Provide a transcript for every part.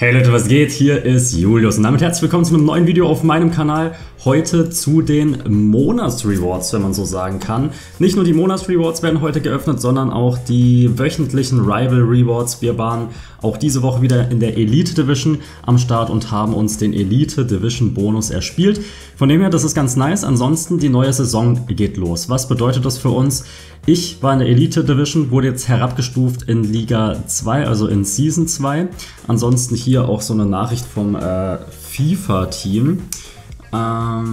Hey Leute, was geht? Hier ist Julius und damit herzlich willkommen zu einem neuen Video auf meinem Kanal. Heute zu den Monats-Rewards, wenn man so sagen kann. Nicht nur die Monats-Rewards werden heute geöffnet, sondern auch die wöchentlichen Rival-Rewards. Wir waren auch diese Woche wieder in der Elite Division am Start und haben uns den Elite Division Bonus erspielt. Von dem her, das ist ganz nice. Ansonsten, die neue Saison geht los. Was bedeutet das für uns? Ich war in der Elite Division, wurde jetzt herabgestuft in Liga 2, also in Season 2. Ansonsten hier auch so eine Nachricht vom FIFA-Team. Ja,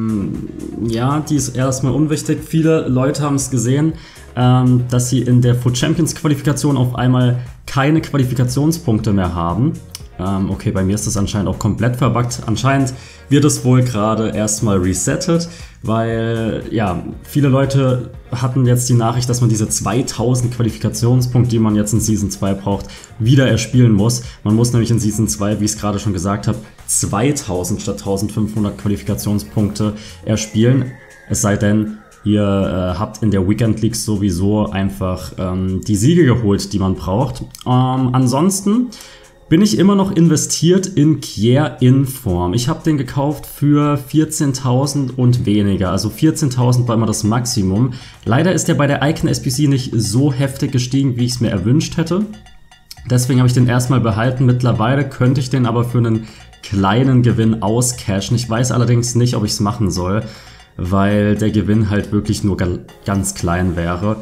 die ist erstmal unwichtig. Viele Leute haben es gesehen, dass sie in der Foot Champions Qualifikation auf einmal keine Qualifikationspunkte mehr haben. Okay, bei mir ist das anscheinend auch komplett verbuggt. Anscheinend wird es wohl gerade erstmal resettet, weil ja, viele Leute hatten jetzt die Nachricht, dass man diese 2000 Qualifikationspunkte, die man jetzt in Season 2 braucht, wieder erspielen muss. Man muss nämlich in Season 2, wie ich es gerade schon gesagt habe, 2000 statt 1500 Qualifikationspunkte erspielen. Es sei denn, ihr habt in der Weekend League sowieso einfach die Siege geholt, die man braucht. Ansonsten bin ich immer noch investiert in Kier Inform. Ich habe den gekauft für 14.000 und weniger, also 14.000 war immer das Maximum. Leider ist der bei der Icon SBC nicht so heftig gestiegen, wie ich es mir erwünscht hätte. Deswegen habe ich den erstmal behalten. Mittlerweile könnte ich den aber für einen kleinen Gewinn auscashen. Ich weiß allerdings nicht, ob ich es machen soll, weil der Gewinn halt wirklich nur ganz klein wäre.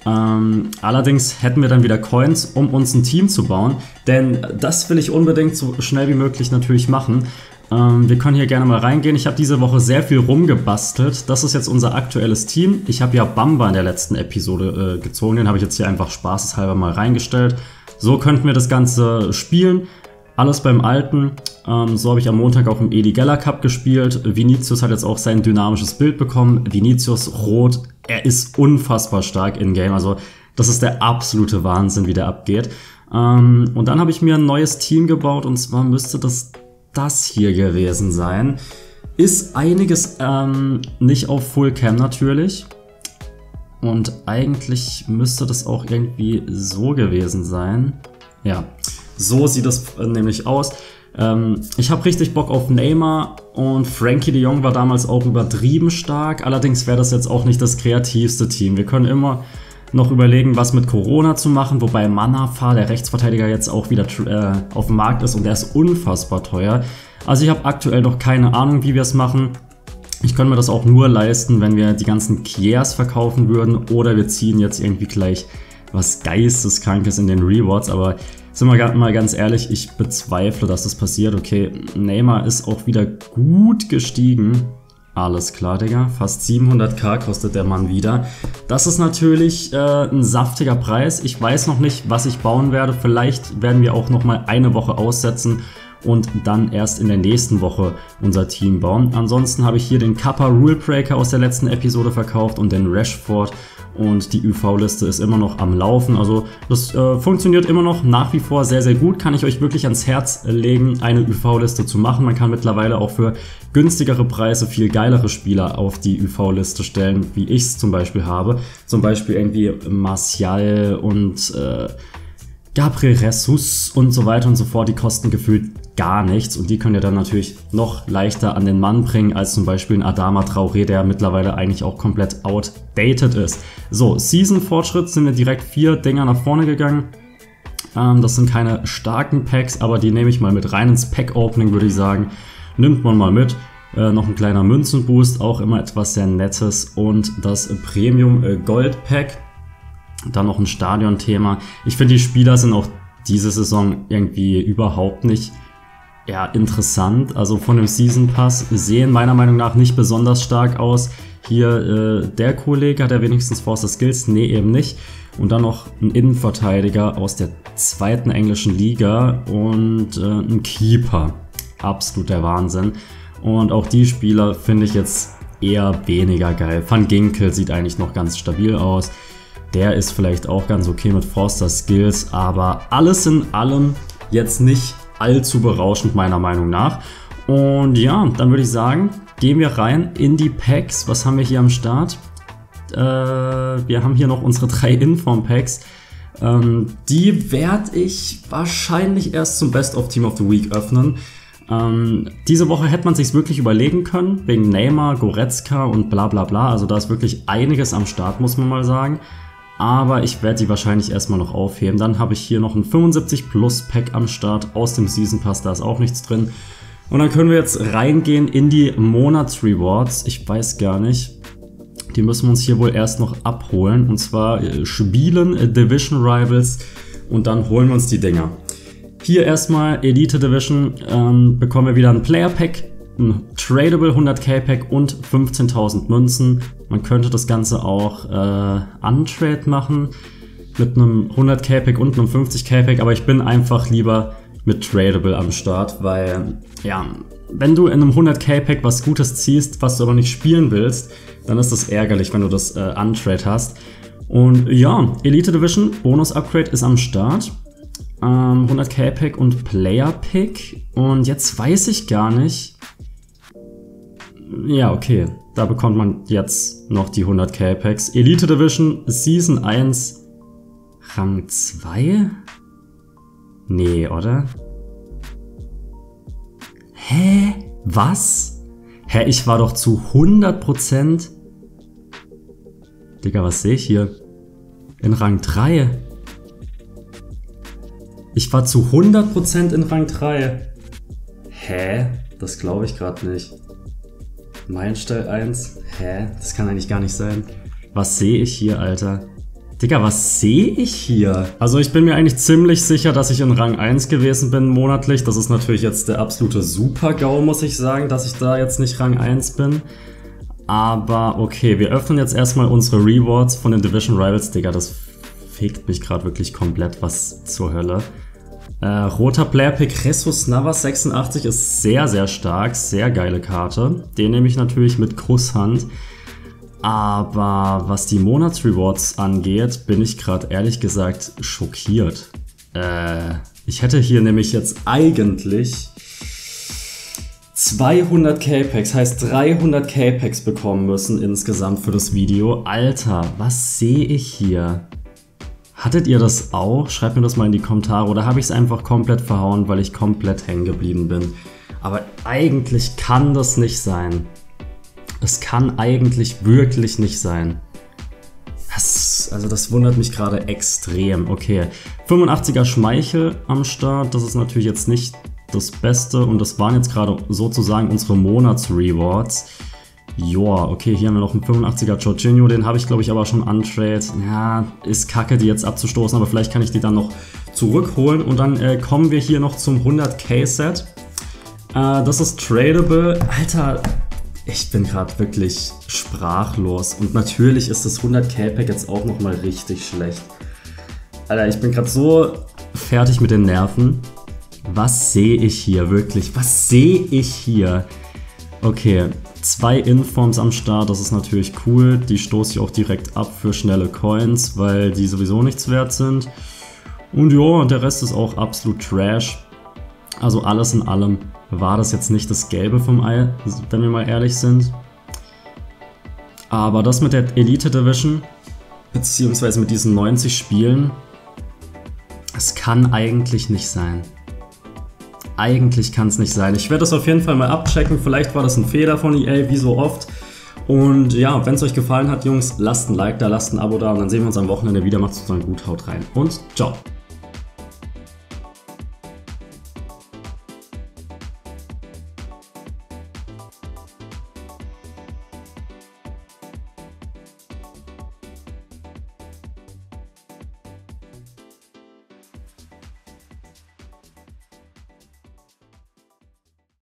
Allerdings hätten wir dann wieder Coins, um uns ein Team zu bauen, denn das will ich unbedingt so schnell wie möglich natürlich machen. Wir können hier gerne mal reingehen. Ich habe diese Woche sehr viel rumgebastelt. Das ist jetzt unser aktuelles Team. Ich habe ja Bamba in der letzten Episode gezogen, den habe ich jetzt hier einfach spaßeshalber mal reingestellt. So könnten wir das Ganze spielen. Alles beim Alten. So habe ich am Montag auch im Edi Geller Cup gespielt. Vinicius hat jetzt auch sein dynamisches Bild bekommen. Vinicius Rot, er ist unfassbar stark in-game. Also das ist der absolute Wahnsinn, wie der abgeht. Und dann habe ich mir ein neues Team gebaut und zwar müsste das hier gewesen sein. Ist einiges nicht auf Fullcam natürlich. Und eigentlich müsste das auch irgendwie so gewesen sein. Ja, so sieht das nämlich aus. Ich habe richtig Bock auf Neymar und Frankie de Jong war damals auch übertrieben stark. Allerdings wäre das jetzt auch nicht das kreativste Team. Wir können immer noch überlegen, was mit Corona zu machen, wobei Manafar, der Rechtsverteidiger, jetzt auch wieder auf dem Markt ist und der ist unfassbar teuer. Also ich habe aktuell noch keine Ahnung, wie wir es machen. Ich könnte mir das auch nur leisten, wenn wir die ganzen Kiers verkaufen würden oder wir ziehen jetzt irgendwie gleich was Geisteskrankes in den Rewards, aber sind wir mal ganz ehrlich, ich bezweifle, dass das passiert. Okay, Neymar ist auch wieder gut gestiegen. Alles klar, Digga. Fast 700.000 kostet der Mann wieder. Das ist natürlich ein saftiger Preis. Ich weiß noch nicht, was ich bauen werde. Vielleicht werden wir auch noch mal eine Woche aussetzen und dann erst in der nächsten Woche unser Team bauen. Ansonsten habe ich hier den Kappa Rule Breaker aus der letzten Episode verkauft und den Rashford. Und die UV-Liste ist immer noch am Laufen, also das funktioniert immer noch nach wie vor sehr, sehr gut. Kann ich euch wirklich ans Herz legen, eine UV-Liste zu machen. Man kann mittlerweile auch für günstigere Preise viel geilere Spieler auf die UV-Liste stellen, wie ich es zum Beispiel habe. Zum Beispiel irgendwie Martial und Gabriel Jesus und so weiter und so fort, die kosten gefühlt gar nichts und die könnt ihr dann natürlich noch leichter an den Mann bringen als zum Beispiel ein Adama Traoré, der mittlerweile eigentlich auch komplett outdated ist. So, Season-Fortschritt sind wir direkt 4 Dinger nach vorne gegangen. Das sind keine starken Packs, aber die nehme ich mal mit rein ins Pack-Opening, würde ich sagen. Nimmt man mal mit. Noch ein kleiner Münzenboost, auch immer etwas sehr Nettes und das Premium Gold Pack. Dann noch ein Stadion-Thema. Ich finde, die Spieler sind auch diese Saison irgendwie überhaupt nicht interessant. Also von dem Season Pass sehen meiner Meinung nach nicht besonders stark aus. Hier der Kollege hat ja wenigstens Forster Skills, nee eben nicht. Und dann noch ein Innenverteidiger aus der 2. englischen Liga und ein Keeper. Absolut der Wahnsinn. Und auch die Spieler finde ich jetzt eher weniger geil. Van Ginkel sieht eigentlich noch ganz stabil aus. Der ist vielleicht auch ganz okay mit Forster Skills, aber alles in allem jetzt nicht allzu berauschend meiner Meinung nach. Und ja, dann würde ich sagen, gehen wir rein in die Packs. Was haben wir hier am Start? Wir haben hier noch unsere 3 Inform-Packs. Die werde ich wahrscheinlich erst zum Best of Team of the Week öffnen. Diese Woche hätte man sich's wirklich überlegen können, wegen Neymar, Goretzka und bla bla bla. Also da ist wirklich einiges am Start, muss man mal sagen. Aber ich werde die wahrscheinlich erstmal noch aufheben. Dann habe ich hier noch ein 75 Plus Pack am Start aus dem Season Pass, da ist auch nichts drin. Und dann können wir jetzt reingehen in die Monatsrewards. Ich weiß gar nicht. Die müssen wir uns hier wohl erst noch abholen. Und zwar spielen Division Rivals und dann holen wir uns die Dinger. Hier erstmal Elite Division, bekommen wir wieder ein Player Pack, ein Tradable 100k Pack und 15.000 Münzen. Man könnte das Ganze auch untrade machen mit einem 100k Pack und einem 50k Pack, aber ich bin einfach lieber mit Tradable am Start, weil ja, wenn du in einem 100k Pack was Gutes ziehst, was du aber nicht spielen willst, dann ist das ärgerlich, wenn du das untrade hast. Und ja, Elite Division Bonus Upgrade ist am Start. 100k Pack und Player Pack. Und jetzt weiß ich gar nicht. Ja, okay. Da bekommt man jetzt noch die 100k Packs. Elite Division Season 1 Rang 2? Nee, oder? Hä? Was? Hä, ich war doch zu 100%. Digga, was sehe ich hier? In Rang 3. Ich war zu 100% in Rang 3. Hä? Das glaube ich gerade nicht. Meilenstein 1? Hä? Das kann eigentlich gar nicht sein. Was sehe ich hier, Alter? Digga, was sehe ich hier? Also ich bin mir eigentlich ziemlich sicher, dass ich in Rang 1 gewesen bin monatlich. Das ist natürlich jetzt der absolute Super-GAU, muss ich sagen, dass ich da jetzt nicht Rang 1 bin. Aber okay, wir öffnen jetzt erstmal unsere Rewards von den Division Rivals. Digga, das fegt mich gerade wirklich komplett. Was zur Hölle? Roter Player Pick Jesus Navas 86 ist sehr, sehr stark. Sehr geile Karte. Den nehme ich natürlich mit Kusshand. Aber was die Monatsrewards angeht, bin ich gerade ehrlich gesagt schockiert. Ich hätte hier nämlich jetzt eigentlich 200k Packs, heißt 300k Packs bekommen müssen insgesamt für das Video. Alter, was sehe ich hier? Hattet ihr das auch? Schreibt mir das mal in die Kommentare. Oder habe ich es einfach komplett verhauen, weil ich komplett hängen geblieben bin? Aber eigentlich kann das nicht sein. Es kann eigentlich wirklich nicht sein. Das wundert mich gerade extrem. Okay, 85er Schmeichel am Start. Das ist natürlich jetzt nicht das Beste. Und das waren jetzt gerade sozusagen unsere Monatsrewards. Joa, okay, hier haben wir noch einen 85er Jorginho, den habe ich glaube ich aber schon untrade. Ja, ist kacke, die jetzt abzustoßen, aber vielleicht kann ich die dann noch zurückholen. Und dann kommen wir hier noch zum 100k Set. Das ist tradable. Alter, ich bin gerade wirklich sprachlos. Und natürlich ist das 100k Pack jetzt auch nochmal richtig schlecht. Alter, ich bin gerade so fertig mit den Nerven. Was sehe ich hier wirklich? Was sehe ich hier? Okay, 2 Informs am Start, das ist natürlich cool. Die stoße ich auch direkt ab für schnelle Coins, weil die sowieso nichts wert sind. Und ja, der Rest ist auch absolut Trash. Also alles in allem war das jetzt nicht das Gelbe vom Ei, wenn wir mal ehrlich sind. Aber das mit der Elite Division, beziehungsweise mit diesen 90 Spielen, es kann eigentlich nicht sein. Eigentlich kann es nicht sein. Ich werde das auf jeden Fall mal abchecken. Vielleicht war das ein Fehler von EA, wie so oft. Und ja, wenn es euch gefallen hat, Jungs, lasst ein Like da, lasst ein Abo da und dann sehen wir uns am Wochenende wieder. Macht's uns dann gut, haut rein und ciao.